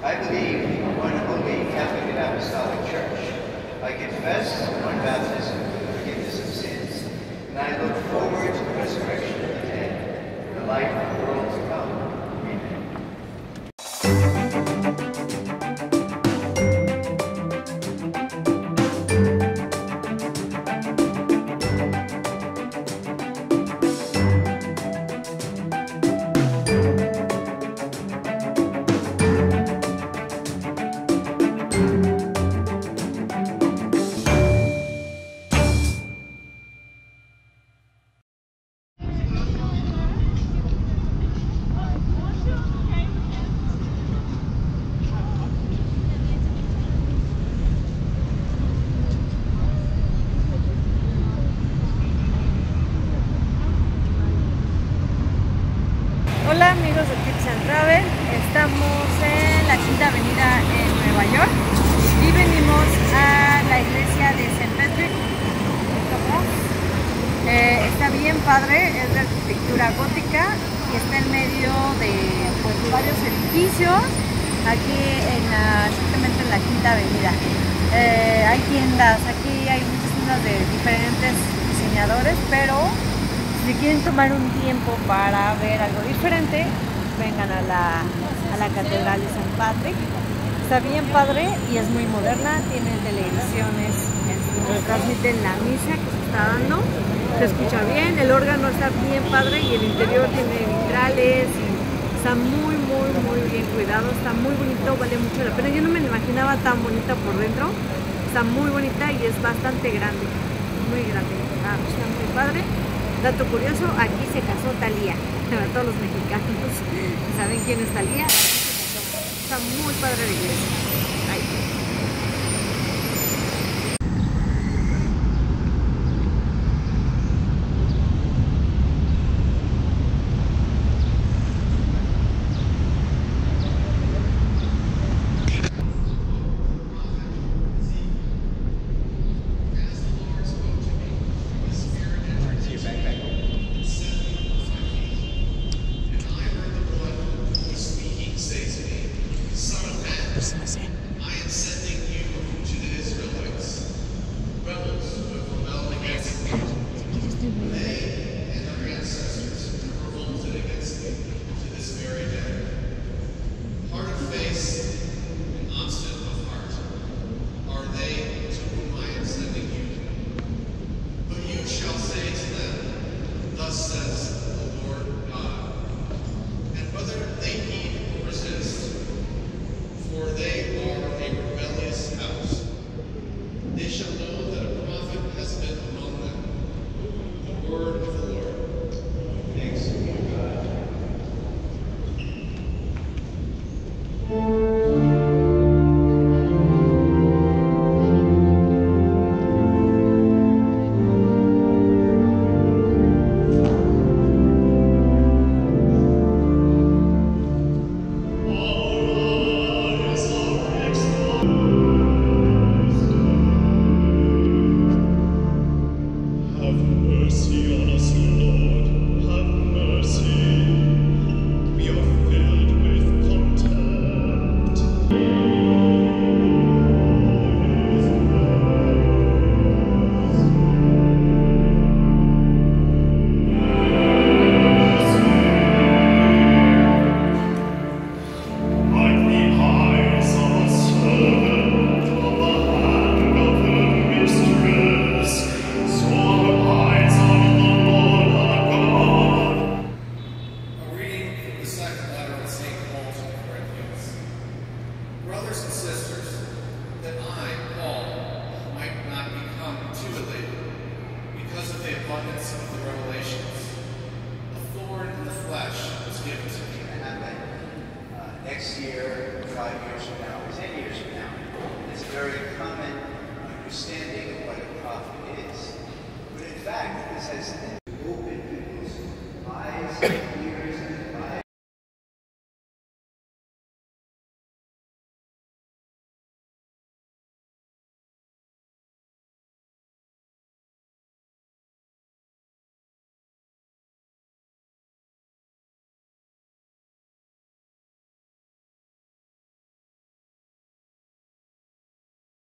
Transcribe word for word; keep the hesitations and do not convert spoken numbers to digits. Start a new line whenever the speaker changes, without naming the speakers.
I believe in one holy Catholic and Apostolic Church. I confess one baptism for the forgiveness of sins, and I look forward to the resurrection of the dead and the life of the world to come. Amen.
Hola amigos de Tips and Travel, estamos en la Quinta Avenida en Nueva York y venimos a la iglesia de Saint Patrick. Eh, está bien padre, es de arquitectura gótica y está en medio de pues, varios edificios aquí en la, simplemente en la Quinta Avenida. Eh, hay tiendas, aquí hay muchas tiendas de diferentes diseñadores, pero si quieren tomar un tiempo para ver algo diferente, vengan a la, a la Catedral de Saint Patrick. Está bien padre y es muy moderna, tiene televisiones, nos transmiten la misa que se está dando, se escucha bien, el órgano está bien padre y el interior tiene vitrales y está muy muy muy bien cuidado, está muy bonito, vale mucho la pena. Yo no me la imaginaba tan bonita por dentro, está muy bonita y es bastante grande, muy grande, está, está muy padre. Dato curioso, aquí se casó Thalía, para todos los mexicanos saben quién es Thalía, aquí se casó. Está muy padre la iglesia. Ahí.
Next year, five years from now, or ten years from now. It's a very common understanding of what a prophet is. But in fact, this has opened people's eyes